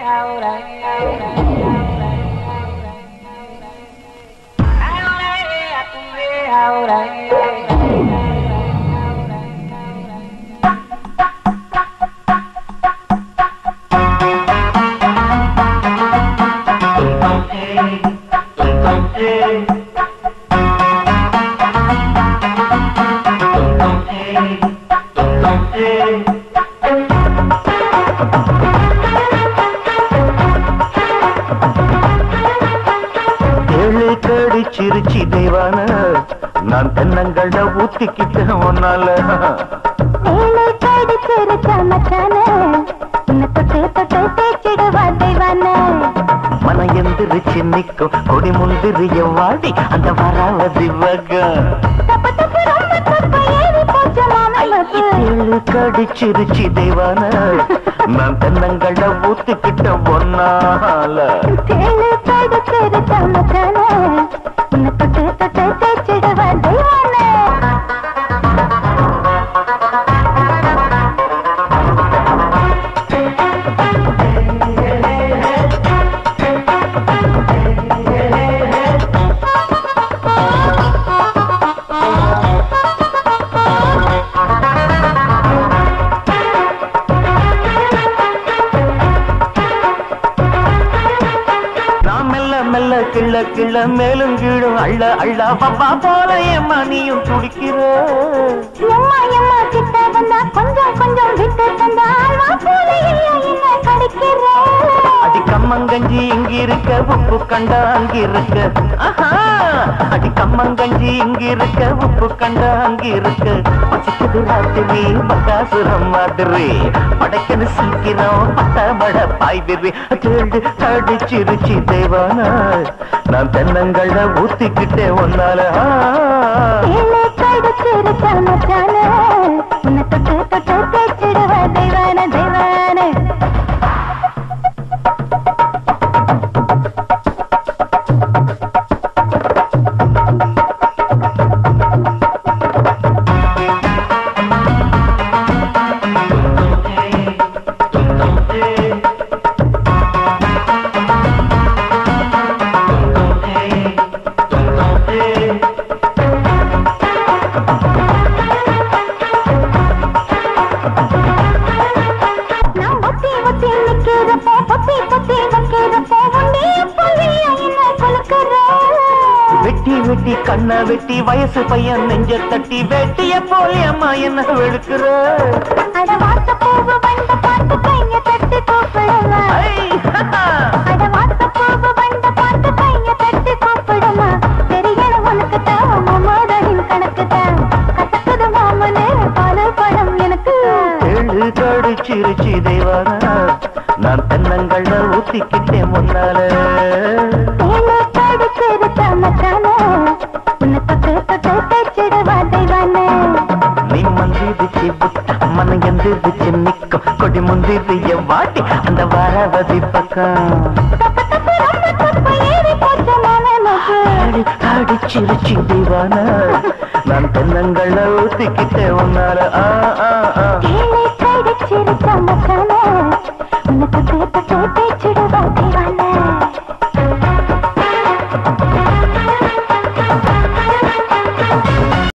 சிரிச்சி தேவான நான் தென்னங்கள்ட ஊத்திக்கிட்டேன் ஒன்னால மன எந்திரிச்சு நிக்கும் கொடி முந்திரிய வாடி அந்த வராவதி வக கடிச்சிருச்சி தேவான நான் தென்னங்கள்ட ஊத்திக்கிட்டேன் ஒன்னால கிள்ள கிள்ள மேலும் கீழும் அள்ள அள்ள பப்பா போல ஏமா நீயும் துடிக்கிற கொஞ்சம் கொஞ்சம் விட்டு அடி கம்மங்கஞ்சி இங்க இருக்க உப்பு கண்டா அங்க இருக்க அடி கம்மங்கஞ்சி இங்க இருக்க உப்பு கண்டா அங்க இருக்க பசிக்குது ராத்திரி பக்காசுரம் மாதிரி படைக்கது சீக்கிரம் பட்ட மட பாய்விரி கேள்வி கடிச்சிருச்சி தேவான நான் தென்னங்கள்ட ஊத்திக்கிட்டே ஒன்னால வெட்டி வெட்டி கண்ண வெட்டி வயசு பையன் நெஞ்ச தட்டி வெட்டிய போலே அம்மா என்ன வெளுக்குற கடிச்சிருச்சி தேவான நான் தென்னங்கள்ட ஊத்திக்கிட்டே முன்னால நீ மந்திரிச்சு புட்ட மன எந்திரிச்சு நிக்கும் கொடி முந்திரிய வாட்டி அந்த வரவதி பக்கம் அடிச்சிருச்சி தேவான நான் தென்னங்கள்ட ஊத்திக்கிட்டே உன்னால